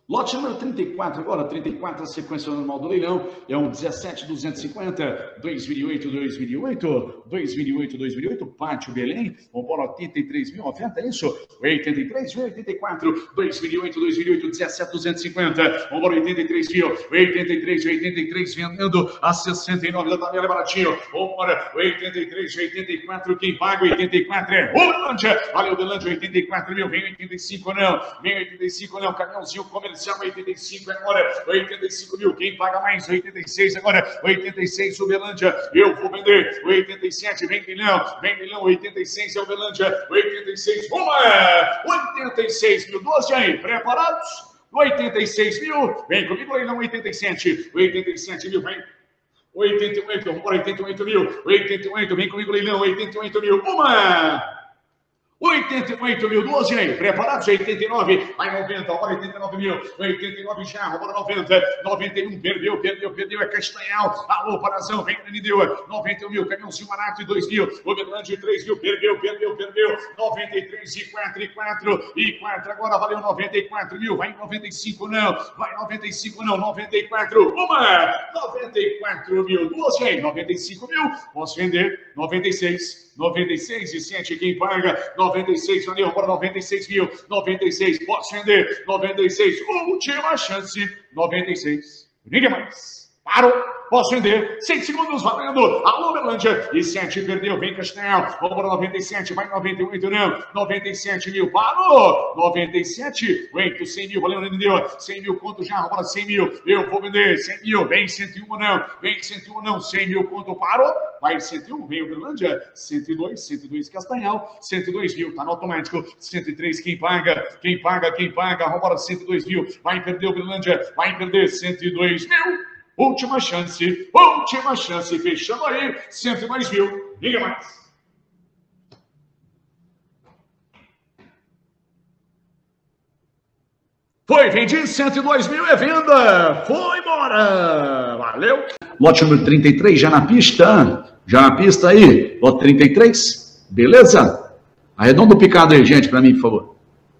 Lote número 34, agora 34, a sequência normal do leilão, é um 17.250, 2008, Pátio Belém, vamos para 83 mil, oferta, é isso? 83 mil, 84, 2008, 17.250, vamos para 83 mil, 83, vendendo a 69 da tabela, baratinho, vamos para 83, 84, quem paga 84 é Uberlândia, valeu Uberlândia, 84 mil, vem 85 não, caminhãozinho comercial, 85 agora, 85 mil, quem paga mais? 86 agora, 86 Uberlândia, eu vou vender, 87, vem milhão, 86 é Uberlândia, 86, vamos, 86 mil, 12 aí, preparados? 86 mil, vem comigo, leilão 87 mil, vem. 88, vamos para 88 mil, 88, vem comigo, leilão, 88 mil, 88 mil, 12 aí, preparados, 89, vai 90, agora 89 mil, 89 já, agora 90, 91, perdeu, é Castanhal, alô, Parazão, vem, deu, 91 mil, caminhãozinho barato, e 2 mil, Uberlândia, 3 mil, perdeu, 93 e 4, agora valeu 94 mil, vai 95 não, 94, 94 mil, 12 aí, 95 mil, posso vender, 96 e 7, quem paga, 96, valeu, agora 96 mil, 96, posso vender, 96, última chance, 96, ninguém mais, parou, posso vender, 100 segundos, valendo, alô, Uberlândia, e 7, perdeu, vem Castanhal, vamos para 97, vai 98, não, 97 mil, parou, 97, vem 100 mil, valeu, não deu, 100 mil, conto já, agora 100 mil, eu vou vender, 100 mil, vem 101 não, 100 mil, conto, parou, vai 101, vem Uberlândia, 102 Castanhal, 102 mil, tá no automático, 103, quem paga, vamos para 102 mil, vai perder Uberlândia, vai perder 102 mil, última chance, fechando aí, 102 mil, ninguém mais. Foi vendido, 102 mil é venda, foi embora, valeu. Lote número 33, já na pista aí, lote 33, beleza? Arredonda o picado aí, gente, para mim, por favor.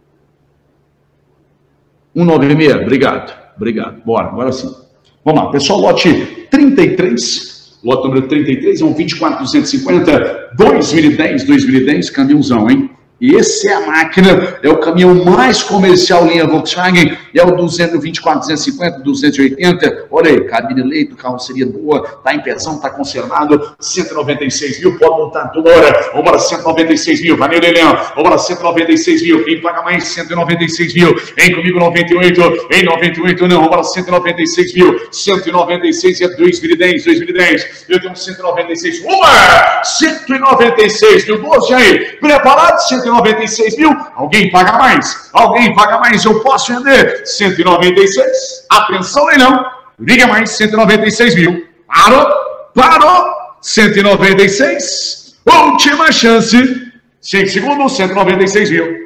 196, obrigado, bora, agora sim. Vamos lá, pessoal, lote 33, lote número 33, é um 24.250, 2010, caminhãozão, hein? E esse é a máquina, é o caminhão mais comercial linha Volkswagen, é o 224, 280, olha aí, cabine leito, carroceria boa, tá em pezão, tá conservado, 196 mil, pode montar toda hora, vamos para 196 mil, valeu, Leilão, vamos para 196 mil, quem paga mais? 196 mil, vem comigo 98, em 98 não, vamos para 196 mil, 196 é 2010, eu tenho 196, 196 mil, 12 aí, preparado, 196 mil, alguém paga mais, eu posso vender, 196, atenção leilão, liga mais, 196 mil, parou, 196, última chance, 5 segundos, 196 mil.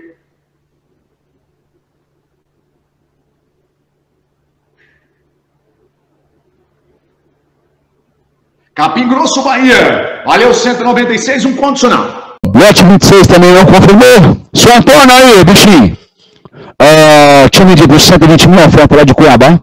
Capim Grosso, Bahia, valeu 196, um condicional. Lote 26 também não confirmou. Só Antônio aí, bichinho. Tinha medido 120 mil oferta lá de Cuiabá.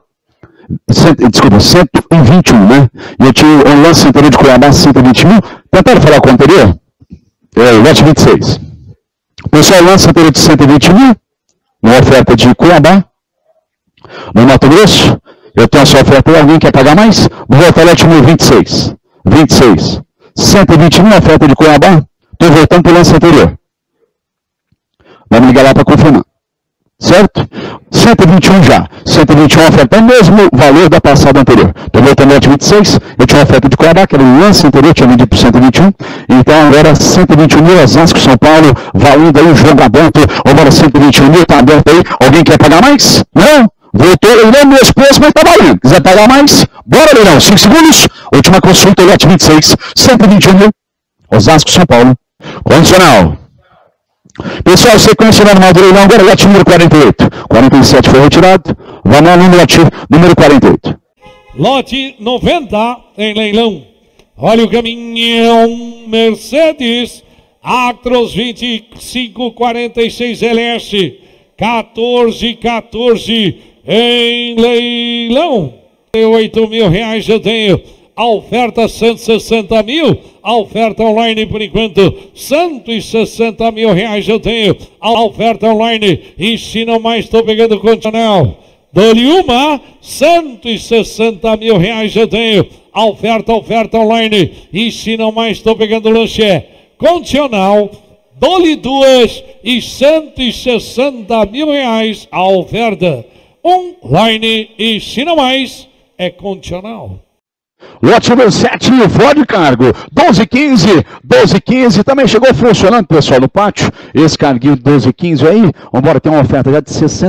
121, né? E eu tinha um lance anterior de Cuiabá, 120 mil. Tentaram falar com o anterior? Lote 26. Pessoal, lance anterior de 120 mil. Uma oferta de Cuiabá. No Mato Grosso. Eu tenho essa oferta aí. Alguém quer pagar mais? Vou voltar ao lote número 26. 120 mil oferta de Cuiabá. Estou voltando para o lance anterior. Vamos ligar lá para confirmar. Certo? 121 já. 121 oferta é o mesmo valor da passada anterior. Estou voltando ao lote 26. Eu tinha uma oferta de Cuiabá, que era o lance anterior, tinha vendido por 121. Então agora 121 mil, Osasco, São Paulo, valendo aí o jogo aberto. Agora 121 mil, está aberto aí. Alguém quer pagar mais? Não? Voltou, eu não meus preços, mas está valendo. Quiser pagar mais? Bora, Leilão. 5 segundos. Última consulta, lote 26. 121 mil. Osasco, São Paulo. Condicional. Pessoal, sequência normal do leilão, agora lote número 48. 47 foi retirado. Vamos lá no lote número 48. Lote 90 em leilão. Olha o caminhão Mercedes Actros 2546 LS 1414 em leilão. R$8.000 eu tenho. A oferta 160 mil. A oferta online por enquanto R$160.000 eu tenho. A oferta online. E se não mais estou pegando condicional. Dou-lhe uma, R$160.000 eu tenho. A oferta online. E se não mais estou pegando lanche. Condicional. Dou-lhe duas e R$160.000 a oferta online. E se não mais, é condicional. Lote número 7, Ford Cargo, 12,15 também chegou funcionando, pessoal, no pátio. Esse carguinho 12,15 aí, vambora, tem uma oferta já de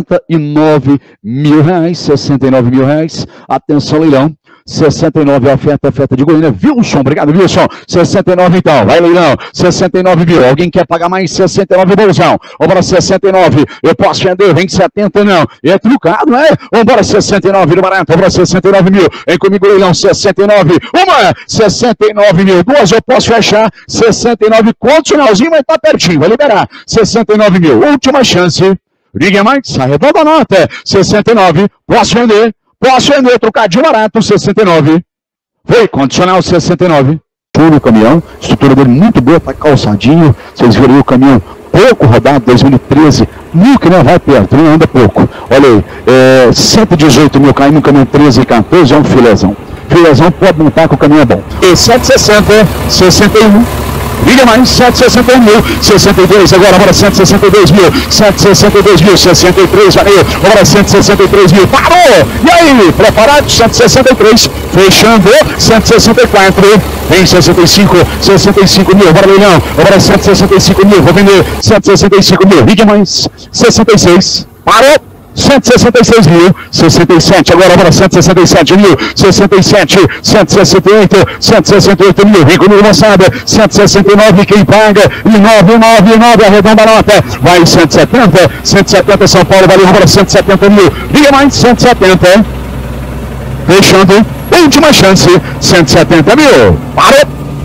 R$69.000, atenção leilão. 69 a oferta de Goiânia. Wilson, obrigado, Wilson. 69 então, vai leilão. 69 mil. Alguém quer pagar mais 69, bolsão? Vambora, 69. Eu posso vender, vem 70 não. É trucado, né? Vambora, 69 no barato. Vambora, 69 mil. Vem comigo, leilão, 69. Uma, 69 mil. Duas, eu posso fechar. 69, condicionalzinho, mas tá pertinho. Vai liberar. 69 mil. Última chance. Liga mais, arredonda a nota. 69. Posso vender, trocadinho barato, 69. Foi, condicional 69. Show o caminhão, estrutura dele muito boa, tá calçadinho. Vocês viram aí o caminhão pouco rodado, 2013. Nunca não vai perto, não anda pouco. Olha aí, 118 mil caindo no caminhão 13 e 14, é um filézão. Filézão pode montar que o caminhão é bom. E 760, 61. Liga mais, 761 mil, 62, agora 162 mil, 762 mil, 63, valeu, agora 163 mil, parou! E aí, preparado? 163, fechando, 164, vem 65 mil, bora leilão, agora 165 mil, vou vender 165 mil, liga mais, 66, parou! 166 mil, 67, agora 167 mil, 67, 168 mil, vem comigo moçada, 169, quem paga, e 9, arredonda a nota, vai 170 São Paulo, valeu, agora 170 mil, liga mais, 170, fechando, última chance, 170 mil, parou,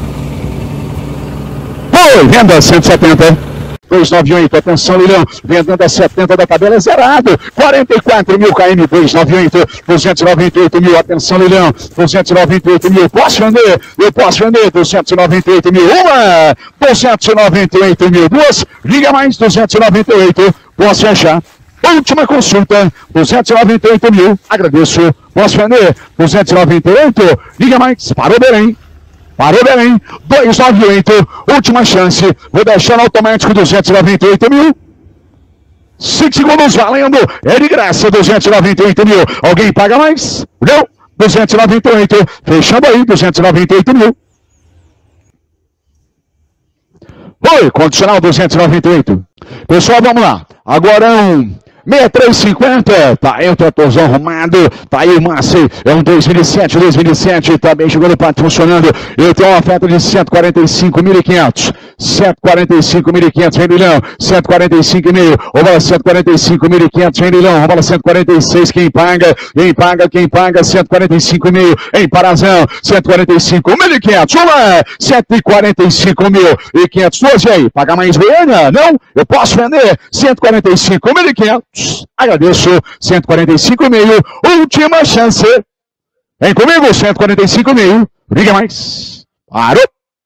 foi, venda 170. 298, atenção, leilão, vendendo a 70 da tabela, é zerado, 44 mil km, 298, 298 mil, atenção, leilão, 298 mil, posso vender, eu posso vender, 298 mil, uma, 298 mil, duas, liga mais, 298, posso fechar, última consulta, 298 mil, agradeço, posso vender, 298, liga mais, parou Belém. Parou Belém, 298, última chance, vou deixar no automático 298 mil, 5 segundos valendo, é de graça 298 mil, alguém paga mais? Não, 298, fechando aí 298 mil. Oi, condicional 298. Pessoal, vamos lá, agora 6350, tá aí o tratorzão arrumado, tá aí o Massi, é um 2007, também chegou no pátio funcionando, eu tenho uma oferta de 145.500, 145.500, vem milhão, 145,5, ou vale 145.500, vem milhão, ou vale 146, quem paga, 145,5, em Parazão, 145.500, uma, 145.500, duas, e aí, paga mais Goiânia? Não, eu posso vender 145.500. Agradeço, 145,5, última chance, vem comigo, 145,5, liga mais, parou,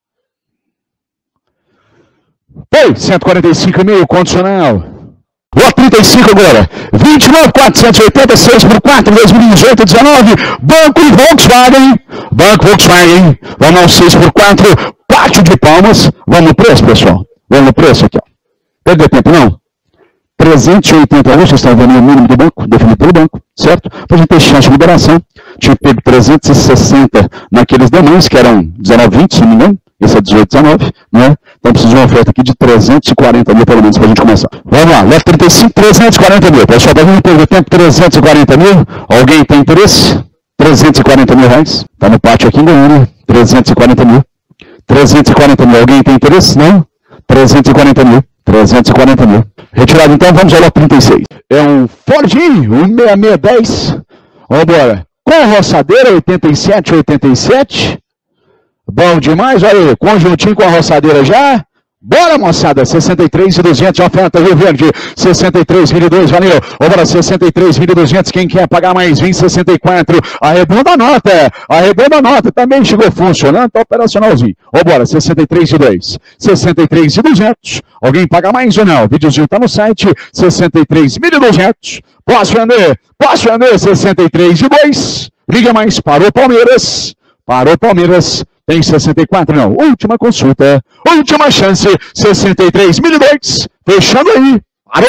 foi, 145,5, condicional, o 35 agora, 29.480, 6 por 4, 2018, 19, Banco Volkswagen, vamos ao 6 por 4, pátio de Palmas, vamos no preço, pessoal, vamos no preço aqui, ó, perdeu tempo não? 380 euros, vocês estão vendo o mínimo do banco, definido pelo banco, certo? Para a gente ter chance de liberação, tinha pego 360 naqueles demais, que eram 19,20, se não me engano, esse é 18,19, né? Então precisa de uma oferta aqui de 340 mil, pelo menos, para a gente começar. Vamos lá, leva 35, 340 mil, pessoal, para não perder tempo, 340 mil, alguém tem interesse? 340 mil reais, tá no pátio aqui em Goiânia, 340 mil, alguém tem interesse? Não? 340 mil. Retirado então, vamos ao lote 36. É um Fordinho, um 6610. Vamos embora. Com roçadeira, 87. Bom demais, olha aí. Conjuntinho com a roçadeira já. Bora, moçada, 63.200 de oferta, Rio Verde, 63.200, valeu. Bora, 63.200, quem quer pagar mais, 20,64, arredonda a nota, também chegou funcionando, tá operacionalzinho. Bora, 63.200, 63.200, alguém paga mais ou não? O videozinho tá no site, 63.200, posso vender, 63.200, liga mais, parou Palmeiras, tem 64, não. Última consulta. Última chance. 63.200. Fechando aí. Parou.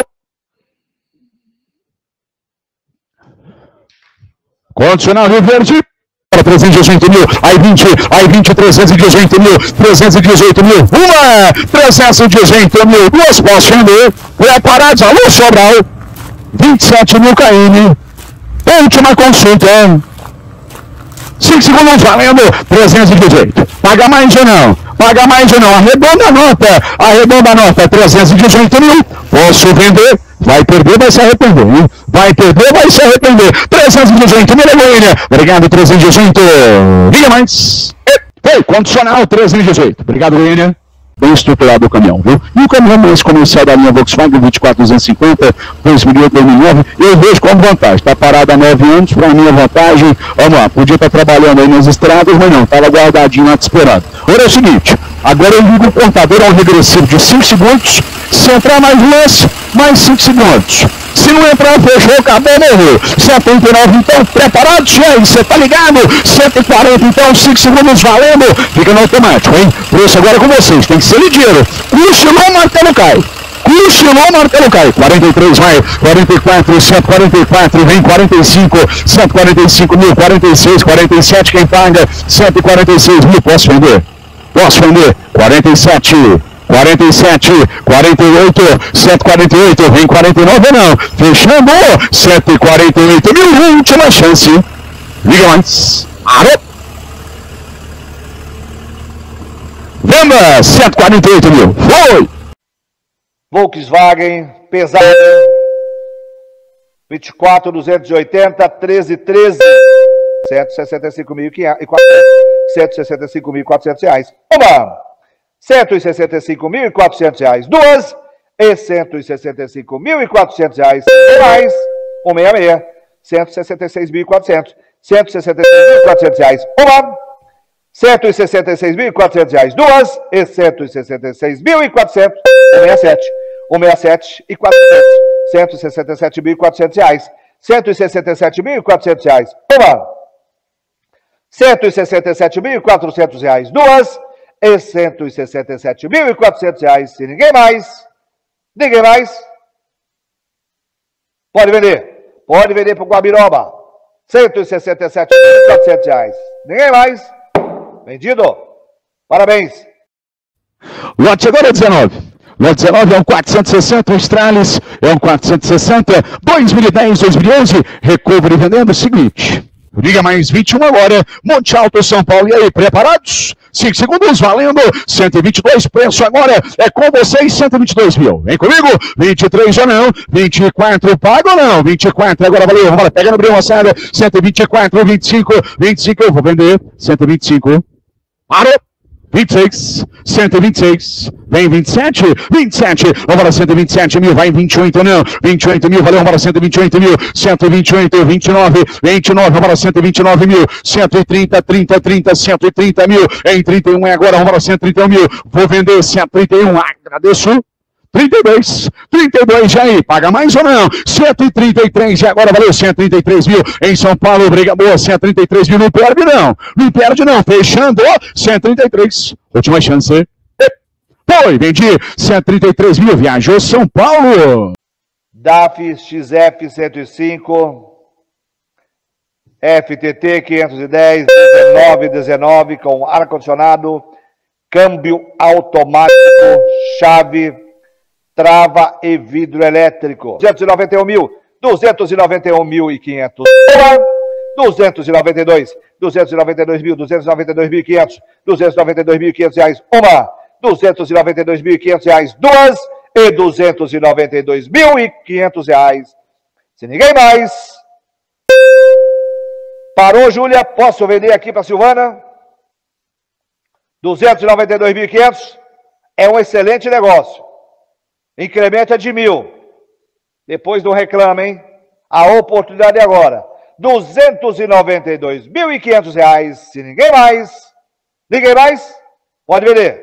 Condicional Rio Verde. Para 318 mil. Aí 20, 318 mil. 318 mil. Uma. 318 mil. Duas posso vender. Preparados. Alô, Sobral. 27 mil KM. Última consulta. 5 segundos valendo, 318. Paga mais ou não? Arredonda a nota, 318 mil. Posso vender? Vai perder, vai se arrepender, hein? 318 mil, Goiânia. Obrigado, 318. Liga mais. Ei, condicional, 318. Obrigado, Goiânia. Bem estruturado o caminhão, viu? E o caminhão mais comercial da linha Volkswagen 24250, 2008, 2009, eu vejo como vantagem. Está parado há 9 anos, para mim é vantagem. Vamos lá, podia estar trabalhando aí nas estradas, mas não, estava guardadinho lá te esperando. Agora é o seguinte, agora eu ligo o contador ao regressivo de 5 segundos, se entrar mais lance, mais 5 segundos. Se não entrar, fechou, acabou, morreu. 79, então, preparados, gente, você tá ligado? 140, então, 5 segundos valendo. Fica no automático, hein? Preço agora com vocês, tem que ser ligeiro. Cochilou, martelo cai. 43, vai. 44, 144, vem 45, 145 mil, 46, 47, quem paga? 146 mil, posso vender? 47, 48, 148, vem 49 não, fechando, 148 mil, última chance, liga mais, alô, venda, 148 mil, foi! Volkswagen, pesado, 24, 280, 13, 165.400 reais, uma! 165.400 reais, duas, e 165.400 reais, mais, 166, 166.400, 166.400 reais, uma, 166.400 reais, duas, e 166.400, 167 e 400, 167.400 reais, 167.400 reais, uma, 167.400 reais, duas, e 167.400 reais, se ninguém mais, pode vender para o Guabiroba, 167.400 reais, ninguém mais, vendido, parabéns. Lote agora é 19. Lote 19 é um 460, o Stralis é um 460, 2010, 2011, recovery vendendo o seguinte. Liga mais 21 agora, Monte Alto, São Paulo. E aí, preparados? 5 segundos, valendo, 122, preço agora é com vocês, 122 mil. Vem comigo, 23 ou não, 24, paga ou não? 24, agora valeu, vamos lá, pega no brilho, moçada, 124, 25, eu vou vender, 125, parou. 26, 126, vem 27, vamos para 127 mil, vai 28 não, 28 mil, valeu, vamos para 128 mil, 128, 29, vamos para 129 mil, 130, 130 mil, em 31 agora, vamos para 131 mil, vou vender 131, agradeço. 32 já aí, paga mais ou não? 133 já agora, valeu, 133 mil em São Paulo, briga boa, 133 mil, não perde não, fechando, 133, última chance, foi, vendi, 133 mil, viajou São Paulo. DAF XF 105, FTT 510, 19 com ar-condicionado, câmbio automático, chave, trava e vidro elétrico. 291.500. 292.500 reais. Uma. 292.500 reais. Duas. E 292.500 reais. Se ninguém mais. Parou, Júlia. Posso vender aqui para Silvana? 292.500. É um excelente negócio. Incrementa de 1.000. Depois do reclame, hein? A oportunidade agora. R$292.500. Se ninguém mais, pode vender.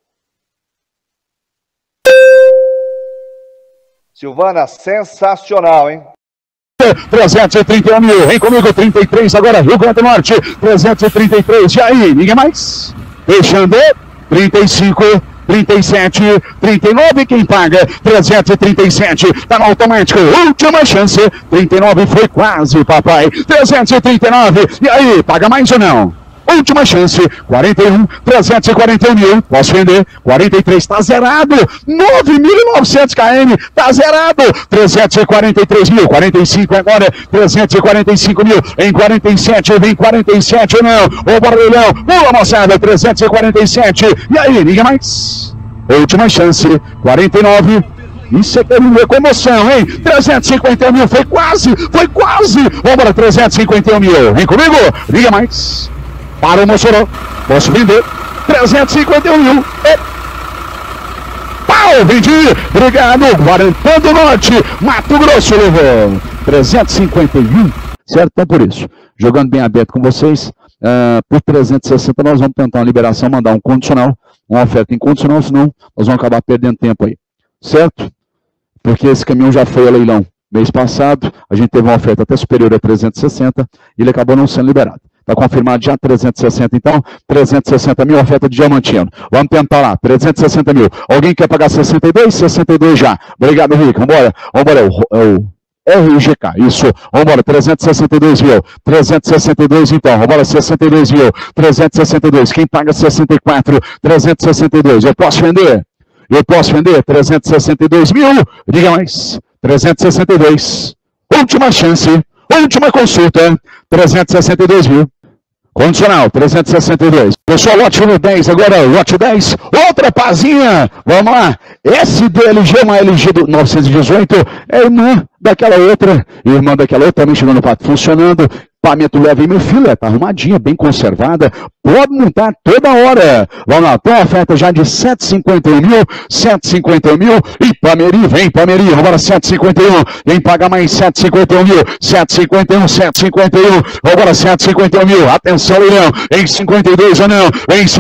Silvana, sensacional, hein? 331 mil, vem comigo, 33 agora, Rio Grande do Norte, 333, e aí, ninguém mais? Fechando, 35, 37, 39, quem paga? 337, tá no automático, última chance, 39 foi quase, papai, 339, e aí, paga mais ou não? Última chance, 41, 341 mil, posso vender, 43, tá zerado, 9.900 km, tá zerado, 343 mil, 45 agora, 345 mil, em 47, vem 47 ou não, ô Barulhão, pula moçada, 347, e aí, ninguém mais? Última chance, 49, isso é uma comoção, hein? 351 mil, foi quase, vambora, 351 mil, vem comigo, liga mais. Para o Mossoró, posso vender, 351 mil, pau, vendi, obrigado, Guarantã do Norte, Mato Grosso levou, 351, certo? Então por isso, jogando bem aberto com vocês, por 360 nós vamos tentar uma liberação, mandar um condicional, uma oferta incondicional, senão nós vamos acabar perdendo tempo aí, certo? Porque esse caminhão já foi a leilão mês passado, a gente teve uma oferta até superior a 360, e ele acabou não sendo liberado. Está confirmado já 360, então, 360 mil, oferta de Diamantino. Vamos tentar lá, 360 mil. Alguém quer pagar 62? 62 já. Obrigado, Rico. Vambora, o RGK, isso. Vambora, 362 mil. 362 então, vambora, 62 mil. 362, quem paga 64? 362, eu posso vender? 362 mil, diga mais. 362, última chance. Última consulta, 362 mil. Condicional, 362. Pessoal, lote número 10, agora lote 10. Outra pazinha, vamos lá. SDLG, uma LG do 918, é irmã daquela outra. Também chegando no pato funcionando. Equipamento leve, meu filho, tá arrumadinha, bem conservada, pode montar toda hora. Vamos lá, tem uma oferta já de 751 mil, e Pameri, vem Pameri, vamos lá, 751, quem paga mais 751 mil, 751, agora 751 mil, atenção, leilão, em 52 ou não,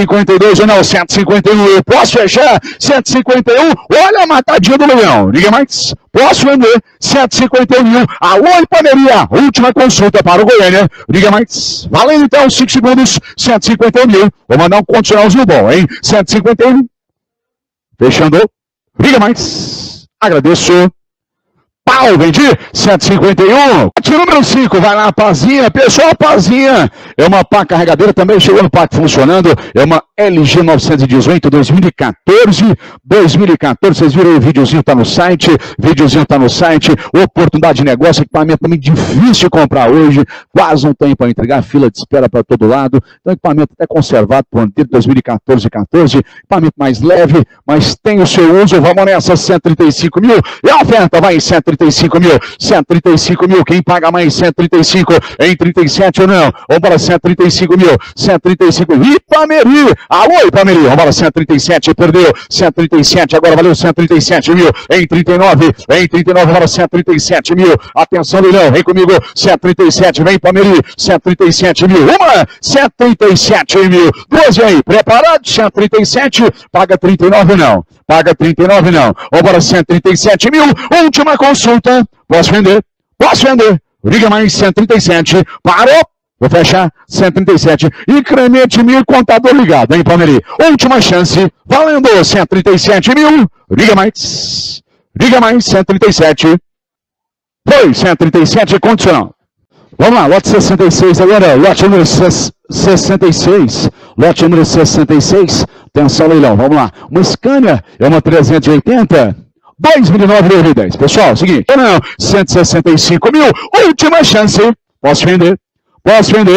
751, eu posso fechar, 751, olha a matadinha do leilão, ninguém mais, posso vender, 751 mil, alô, Paneria, última consulta para o Goiânia. Liga mais. Valendo então, 5 segundos, 151 mil. Vou mandar um condicionalzinho bom, hein? 151. Fechando. Liga mais. Agradeço. Pau, vendi. 151. Número 5, vai lá, Pazinha. Pessoal, Pazinha. É uma pá carregadora também, chegou no pack funcionando. É uma LG 918 2014. Vocês viram o videozinho, tá no site. Oportunidade de negócio, equipamento também difícil de comprar hoje. Quase não tem para entregar, fila de espera para todo lado. Então, equipamento até conservado por ano 2014. Equipamento mais leve, mas tem o seu uso. Vamos nessa, 135 mil. E a oferta vai em 135 mil. 135 mil, quem paga mais 135 em 37 ou não? Vamos para 135 mil. 135, Ipameri. Alô, Ipameri, vamos para 137, perdeu. 137, agora valeu 137 mil. Em 39, para 137 mil. Atenção, leilão, vem comigo. 137, vem Ipameri. 137 mil. Uma, 137 mil. Duas aí, preparado? 137, paga 39 não. Vamos para 137 mil. Última consulta. Posso vender? Liga mais 137. Parou. Vou fechar 137. Incremente mil, contador ligado, hein, Palmeiras? Última chance. Valendo 137 mil. Liga mais 137. Foi 137 condicional. Vamos lá, lote 66 agora. Lote número 66. Atenção, leilão. Vamos lá. Uma Scania é uma 380. 2009-2010. Pessoal, seguinte. Não, 165 mil. Última chance. Posso vender.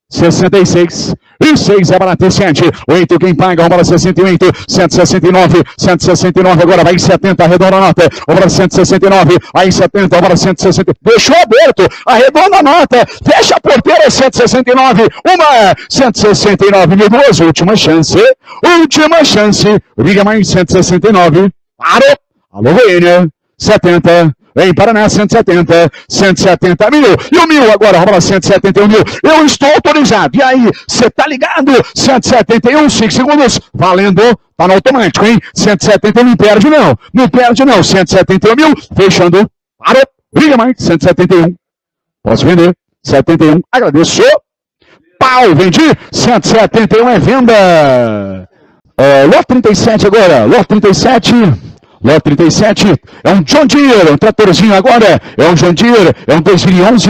66. E 6 é barato, 7. 8 quem paga, vamos para 68. 169. 169 agora vai em 70. Arredonda a nota. Vamos para 169. Vai em 70. Vamos para 160. Deixou aberto. Arredonda a nota. Fecha a porteira. 169. Uma. 169 mil duas. Última chance. Última chance. Liga mais 169. Parou. Alô, Goiânia. 70. Em Paraná, 170, 170 mil. E o 1000 agora, vamos lá, 171 mil. Eu estou autorizado. E aí, você tá ligado? 171, 5 segundos. Valendo. Tá no automático, hein? 171, não perde não. Não perde não. 171 mil. Fechando. Parou. Liga mais. 171. Posso vender. 71. Agradeço. Pau, vendi. 171 é venda. Lote 37 agora. Lote 37. Lote 37, é um John Deere, um tratorzinho agora, é um John Deere, é um 2011,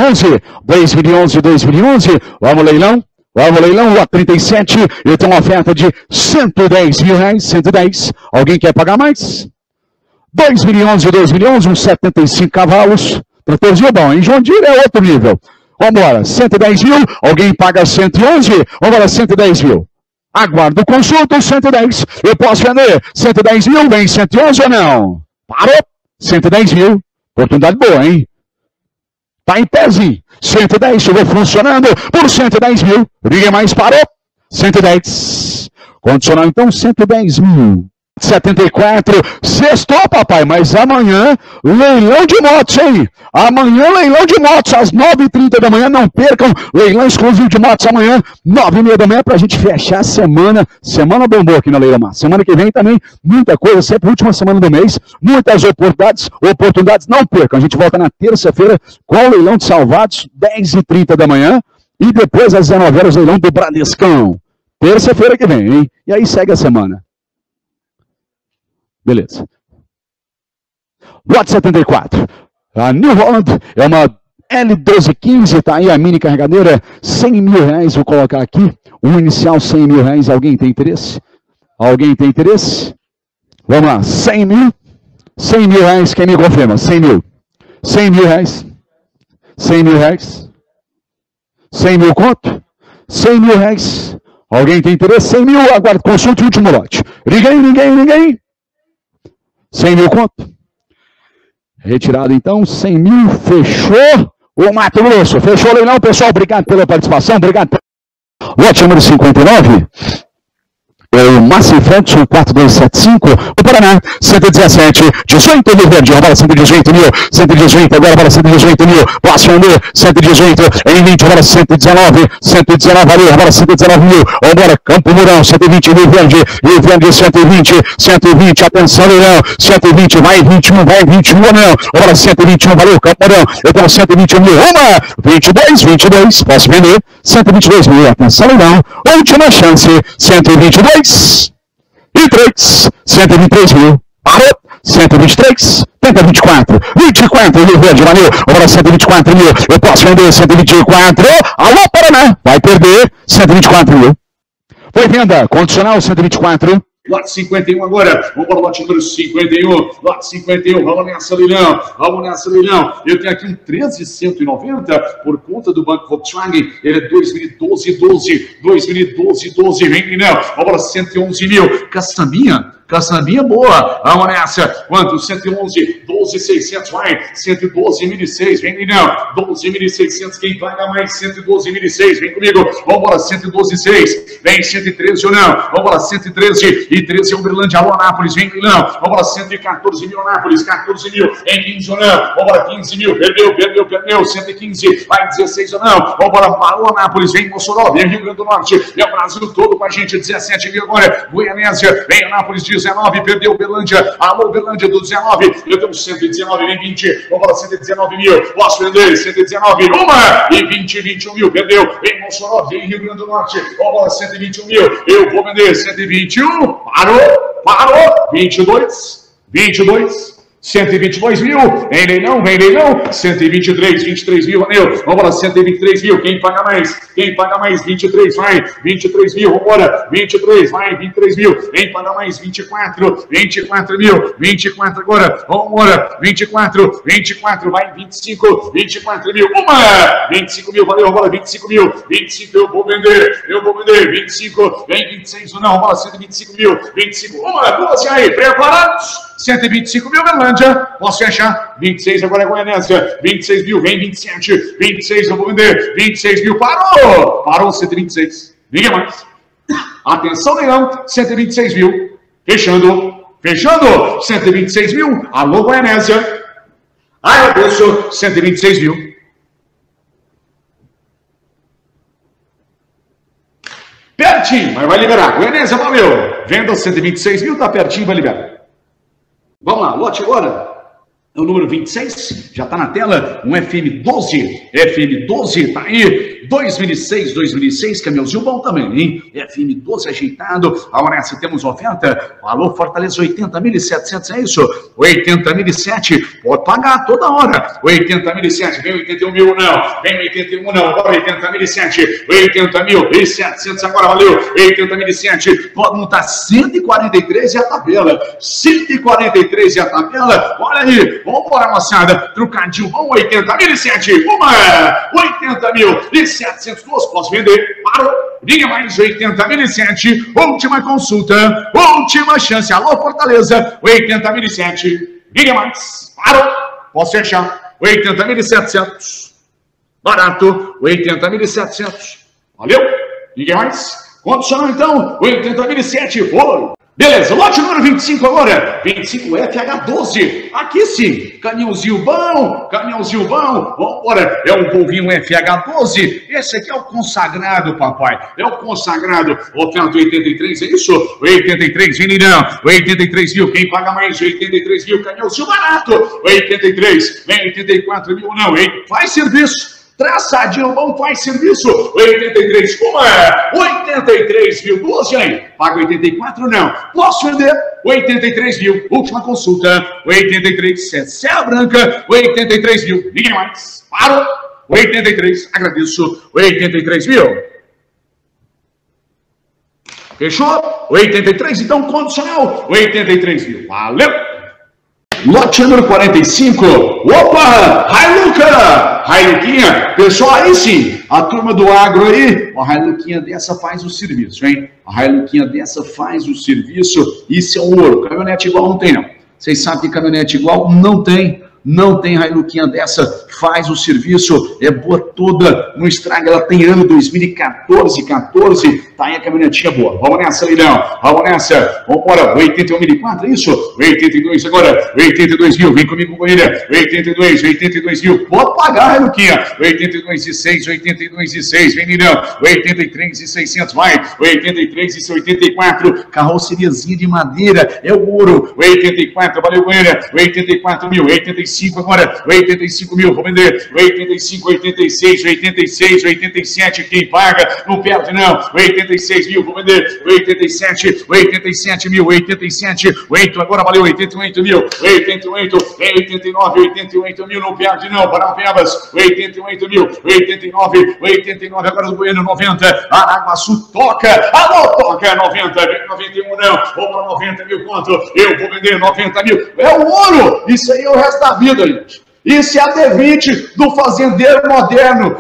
2011, vamos leilão, Lote 37, eu tenho uma oferta de 110 mil reais, 110, alguém quer pagar mais? 2011, uns 75 cavalos, tratorzinho bom, hein? John Deere é outro nível, vamos embora, 110 mil, alguém paga 111, vamos embora, 110 mil. Aguardo consulta, 110. Eu posso vender 110 mil, vem 111 ou não? Parou. 110 mil. Oportunidade boa, hein? Tá em pezinho. 110, chegou funcionando por 110 mil. Liga mais, parou. 110. Condicional, então, 110 mil. 74, sextou, papai, mas amanhã, leilão de motos, hein? Amanhã, leilão de motos, às 9h30 da manhã, não percam, leilão exclusivo de motos amanhã, 9h30 da manhã, pra gente fechar a semana. Semana bombou aqui na Leilão. Semana que vem também, muita coisa, sempre última semana do mês, muitas oportunidades, não percam. A gente volta na terça-feira com o leilão de salvados, 10h30 da manhã, e depois às 19h, leilão do Bradescão. Terça-feira que vem, hein? E aí segue a semana. Beleza. Lote 74. A New Holland é uma L1215, tá aí a mini carregadeira, 100 mil reais, vou colocar aqui. Um inicial, 100 mil reais. Alguém tem interesse? Alguém tem interesse? Vamos lá, 100 mil. 100 mil reais, quem me confirma? 100 mil. 100 mil reais. 100 mil reais. 100 mil conto? 100 mil reais. Alguém tem interesse? 100 mil, aguardo, consulte o último lote. Ninguém. 100 mil conto. Retirado então, 100 mil, fechou o Mato Grosso. Fechou o leilão, pessoal. Obrigado pela participação, obrigado. Lote número 59. É o Márcio Fredson, 4275, o Paraná, 117, 18 mil verde, agora 118 mil, 118, agora para 118 mil, posso vender, 118, em 20, agora 119, 119 ali, agora 119 mil, agora Campo Mourão, 120 mil verde, e o verde 120, atenção leilão, 120, vai 21, não, agora 121, valeu Campo Mourão, eu tenho 121 mil, 22, posso vender, 122 mil, atenção leilão, última chance, 122, e 3, 123 mil, parou, 123, tenta 24 mil verde, valeu, agora 124 mil, eu posso vender 124, alô Paraná, vai perder 124 mil, foi venda, condicional 124, Lote 51 agora, vamos para o lote número 51, lote 51, vamos nessa leilão, eu tenho aqui um 13.190 por conta do Banco Volkswagen, ele é 2012, vem leilão, vamos para 111 mil, caçambinha boa, vamos nessa, quanto? 111, 12.600, vai, 112.600, vem leilão, 12.600, quem paga mais 112.600, vem comigo, vamos para 112.600, vem 113 ou não, vamos para 113, e 13 é Uberlândia, alô Anápolis, vem leilão, vamos para 114 mil Anápolis, 14 mil, em 15 ou não, vamos para 15 mil, perdeu, 115, vai 16 ou não, vamos para alô Anápolis, vem Mossoró, vem Rio Grande do Norte, é o Brasil todo com a gente, 17 mil agora, Goianésia, vem Anápolis, 19, perdeu Uberlândia, alô Uberlândia do 19, eu tenho 119, vem 20, vamos para 119 mil, posso vender, 119, e 21 mil, perdeu, vem Mossoró, vem Rio Grande do Norte, vamos para 121 mil, eu vou vender 121, parou, 22, 122 mil, vem leilão, 123, 23 mil, valeu, vambora, 123 mil, quem paga mais, 23, vai, 23 mil, vambora, 23, vai, 23 mil, quem paga mais, 24 mil, 24 agora, vambora, 24, vai, 25, 24 mil, 25 mil, valeu, vambora, 25 mil, 25 eu vou vender, 25, vem 26 ou não, vambora, 125 mil, 25, vambora, doce aí, preparados? 125 mil, Berlândia, posso fechar, 26 agora é Goianésia, 26 mil, vem 27, 26 eu vou vender, 26 mil, parou 126, ninguém mais, atenção leilão, 126 mil, fechando, 126 mil, alô Goianésia, agradeço, 126 mil, pertinho, mas vai liberar, Goianésia, valeu, venda 126 mil, tá pertinho, vai liberar. Vamos lá, lote agora, é o número 26, já está na tela, um FM12, tá aí, 2006, caminhãozinho bom também, hein? FM12 ajeitado, agora essa temos oferta, valor Fortaleza 80.700, é isso? 80.007, pode pagar toda hora, 80.007, vem 81 mil não, vem 81 não, agora 80.007, 80.700 agora, valeu, 80.007, pode montar 143 e a tabela, 143 e a tabela, olha aí, vamos embora moçada, trucadinho, vamos 80.007, 80.700, posso vender, parou, liga mais, 80.007, última consulta, última chance, alô Fortaleza, 80.007, liga mais, parou, posso fechar, 80.700, barato, 80.700, valeu, liga mais, condicional então, 80.007, foi. Beleza, lote número 25 agora, 25 FH12, aqui sim, caminhãozinho bom, vambora, é um polvinho FH12, esse aqui é o consagrado, papai, é o consagrado, oferta 83, é isso? 83, Vinirão, 83 mil, quem paga mais, 83 mil, caminhãozinho barato, 83, vem 84 mil, não, hein? Faz serviço. Traçadinho bom, faz serviço, 83, 83 mil, 12 aí, paga 84 não, posso vender, 83 mil, última consulta, 83, Céu Branca, 83 mil, ninguém mais, parou, 83, agradeço, 83 mil, fechou, 83, então condicional, 83 mil, valeu. Lote número 45, opa, Railuquinha, pessoal, aí sim, a turma do agro aí, a Railuquinha dessa faz o serviço, hein? A Railuquinha dessa faz o serviço, isso é ouro, caminhonete igual não tem não, vocês sabem que caminhonete igual não tem Railuquinha dessa, faz o serviço, é boa toda, não estraga, ela tem ano 2014, tá aí a caminhonetinha boa, vamos nessa, Leilão, vamos nessa, vamos embora, 81.004, é isso? 82 agora, 82 mil, vem comigo, Goiânia, 82 mil, pode pagar, Railuquinha, 82,6, vem, Leilão, 83,600, vai, 83,84, carroceriazinha de madeira, é o ouro, 84, valeu, Goiânia, 84 mil, 85 agora, 85 mil, vou vender, 85, 86, 87, quem paga, não perde não, 86 mil, vou vender, 87 mil, 87, 8 agora, valeu, 88 mil, 88, 88 mil, não perde não, Parauapebas, 88 mil, 89 agora do Goiânia, 90, Araguaçu, toca, alô, toca, 90, vem 91 não, vou para 90 mil quanto, eu vou vender 90 mil, é o ouro, isso aí é o resto da vida, gente. Isso é a D20 do fazendeiro moderno.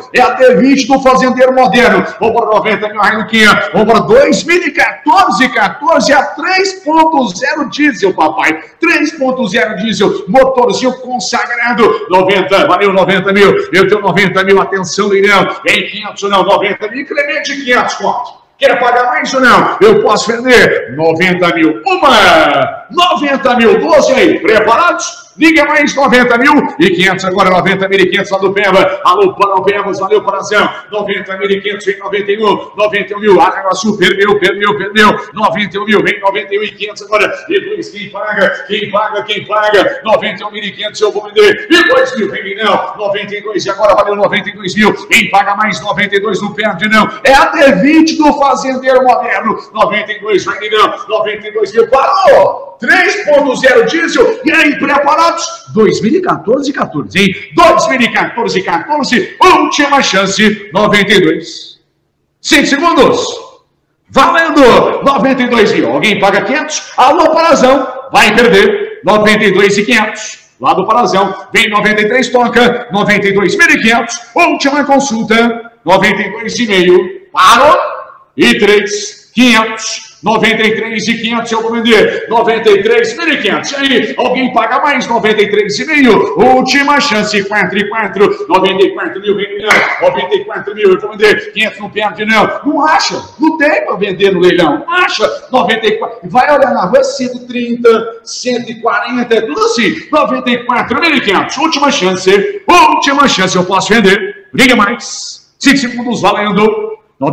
Vamos para 90 mil, Railuquinha. Vamos para 2014 a 3.0 diesel, papai. 3.0 diesel, motorzinho consagrado. 90, valeu, 90 mil. Eu tenho 90 mil, atenção, Leilão. Vem 500 não, 90 mil, incremente 500 conto. Quer pagar mais ou não? Eu posso vender 90 mil. 90 mil, 12 aí. Preparados? Liga mais, 90 mil e 500 agora, 90 mil e 500 lá do Peba. Alô, Parauapebas, valeu, Parazão. 90 mil e 500, vem 91 mil. Araguaçu, perdeu. 91 mil, vem 91 e 500 agora. E 2, quem paga? 91 mil e 500 eu vou vender. E 2 mil, vem não. 92 e agora, valeu, 92 mil. Quem paga mais, 92 não perde não. É a D20 do fazendeiro moderno. 92, vai não. 92 mil, parou. 3.0 diesel. E aí, preparados? 2014, hein? 2014, última chance, 92. 5 segundos. Valendo, 92 mil. Alguém paga 500? Alô, Parazão, vai perder, 92.500. Lá do Parazão, vem 93, toca, 92.500. Última consulta, 92,5. Parou. E 3.500. 93.500 eu vou vender, 93.500. Aí, alguém paga mais, 93,5. Última chance, 4 e 4, 94 mil, vende não, 94 mil, eu vou vender, 500 não perde não. Não acha, não tem para vender no leilão, não acha, 94, vai olhar na rua, 130, 140, é tudo assim, 94.500, última chance, eu posso vender, liga mais, 5 segundos valendo,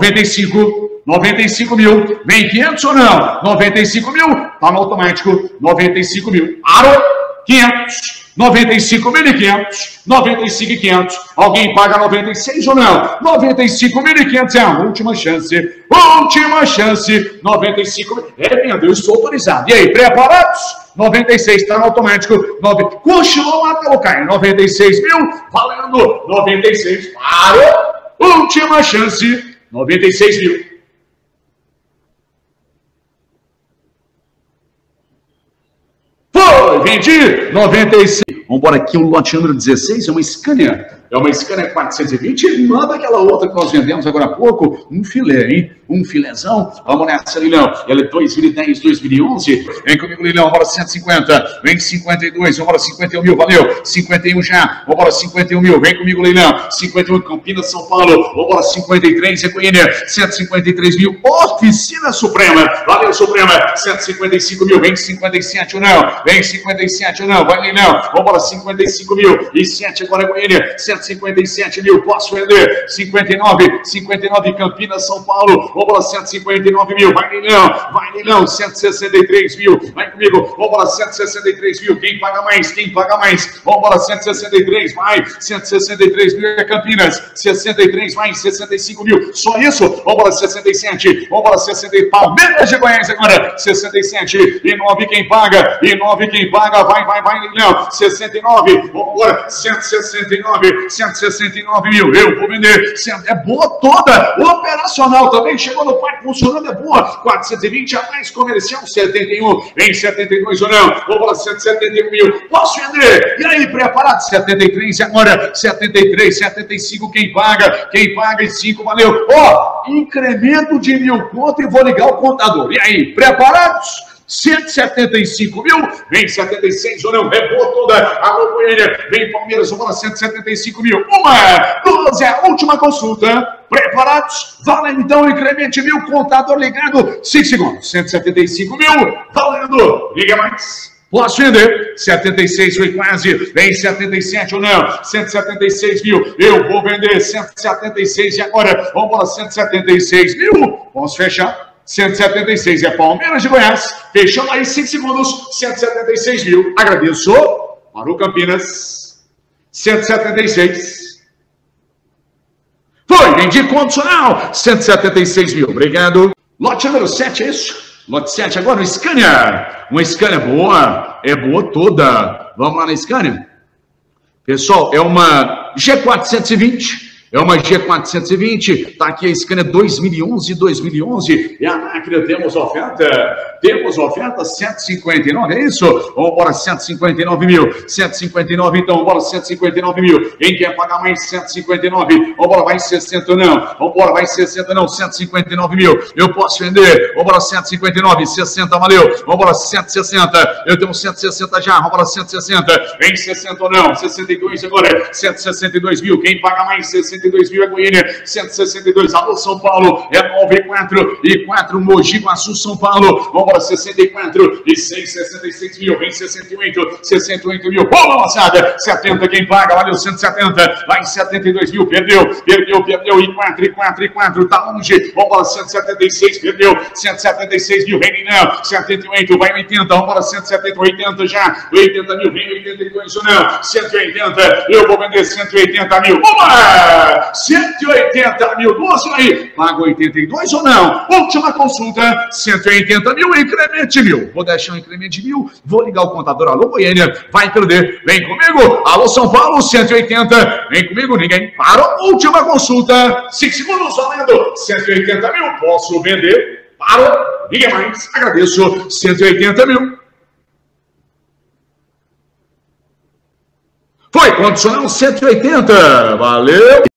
95 mil, vem 500 ou não? 95 mil, tá no automático, 95 mil, parou, 500, 95.500, 95.500, alguém paga 96 ou não? 95.500 é a última chance, 95 mil, eu estou autorizado, e aí, preparados? 96, está no automático, cochilou até o cair, 96 mil, valendo, 96, parou, última chance, 96 mil. Foi, vendi, 96. Vamos embora aqui, um lote número 16, é uma Scania. É uma Scania 420, manda aquela outra que nós vendemos agora há pouco, um filé, hein? Um filézão. Vamos nessa, Lilão. Ela é 2010, 2011. Vem comigo, Lilão. Bora 150. Vem 52. Vamos 51 mil. Valeu. 51 já. Vamos 51 mil. Vem comigo, Lilão. 51 Campinas, São Paulo. Vamos 53. Goiânia. 153 mil. Oficina Suprema. Valeu, Suprema. 155 mil. Vem 57 ou não? Vem 57 ou não? Vai, Lilão. Vamos 55 mil. E 7 agora, Goiânia. 157 mil. Posso vender. 59 Campinas, São Paulo. Vamos lá, 159 mil, vai Nilão, 163 mil, vai comigo, vamos lá, 163 mil, quem paga mais, vamos lá, 163, vai, 163 mil é Campinas, 63, vai, 65 mil, só isso, vamos lá, 67, vamos lá, 60, Palmeiras de Goiás agora, 67, e 9 quem paga, vai Nilão, 69, vamos lá, 169 mil, eu vou vender, é boa toda, operacional também, chegou no parque funcionando, é boa, 420 a mais comercial, 71, em 72 ou não, vamos lá, 171 mil, posso vender, e aí, preparado, 73, agora, 73, 75, quem paga e 5, valeu, incremento de 1.000 conto e vou ligar o contador, e aí, preparados? 175 mil, vem 76 ou não, é boa toda, alô Goiânia, vem Palmeiras, vamos lá, 175 mil, 12, é a última consulta, preparados, valendo então, incremente 1.000, contador ligado, 5 segundos, 175 mil, valendo, liga mais. Posso vender? 76 foi quase. Vem 77 ou não? 176 mil. Eu vou vender 176 e agora? Vamos lá, 176 mil. Vamos fechar. 176 é Palmeiras de Goiás. Fechando aí 5 segundos. 176 mil. Agradeço. Para o Campinas. 176. Foi. Vendi condicional. 176 mil. Obrigado. Lote número 7, é isso? Lote 7 agora, o Scania. Uma Scania boa. É boa toda. Vamos lá na Scania. Pessoal, é uma G420. É uma G420, tá aqui a Scania 2011, e a máquina temos oferta 159, é isso? Vamos embora, 159 mil, 159 então, vamos embora, 159 mil, quem quer pagar mais 159, vamos embora, vai 60 não, vamos embora, vai 60 não, 159 mil, eu posso vender, vamos embora, 159, 60, valeu, vamos embora, 160, eu tenho 160 já, vamos embora, 160, vem 60 ou não, 62 agora, 162 mil, quem paga mais 62 mil é Goiânia, 162, alô São Paulo, é 94 e 4, Mogi Guaçu, São Paulo, vamos para 64 e 6, 66 mil, vem 68 mil, boa moçada, 70 quem paga, valeu 170, vai 72 mil, perdeu, e 4, tá longe, vamos para 176, perdeu, 176 mil, vem não, 78, vai 80, vamos para 170, 80 já, 80 mil, vem 82 ou não, 180, eu vou vender 180 mil, vamos lá! 180 mil, 12 aí, paga 82 ou não? Última consulta, 180 mil, incremente 1.000. Vou deixar um incremento de 1.000, vou ligar o contador. Alô, Goiânia, vai perder, vem comigo. Alô, São Paulo, 180, vem comigo, ninguém parou. Última consulta, 5 segundos, valendo, 180 mil, posso vender? Parou, ninguém mais, agradeço, 180 mil. Foi, condicional 180, valeu.